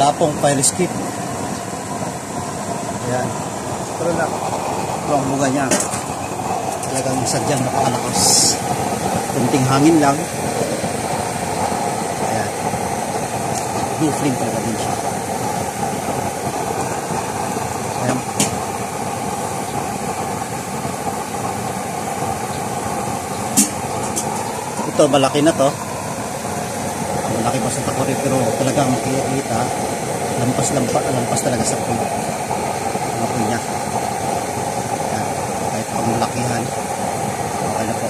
Wala pong fire skip. Ayan. Pero na, ito ang bunga niya. Talagang sadyang napakalakas. Kunting hangin lang. Ayan. Blue flame talaga din siya. Ayan. Ito, malaki na to. Malaki pa sa takuri, pero talagang makikita. Lampas talaga sa puno. Ang apoy niya. Ayan. Kahit pang malakihan. Okay na po.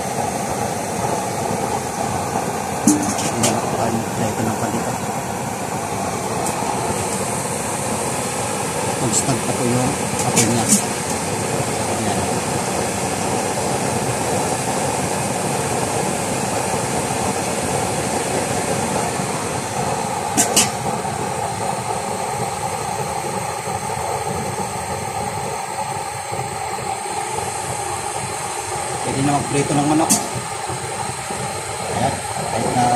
Pinalakuan. Dahil ng palita. Constant na po yung apoy niya. Ayan. Pwede na magprito ng manok. Ayan. Kahit na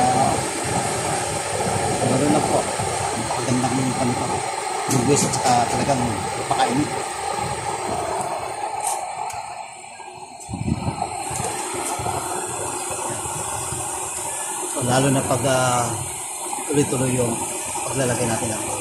siguro na po. Napakagandang panito. Lugwis at saka talagang napakainit. So, lalo na pag tuloy-tuloy yung paglalagay natin ng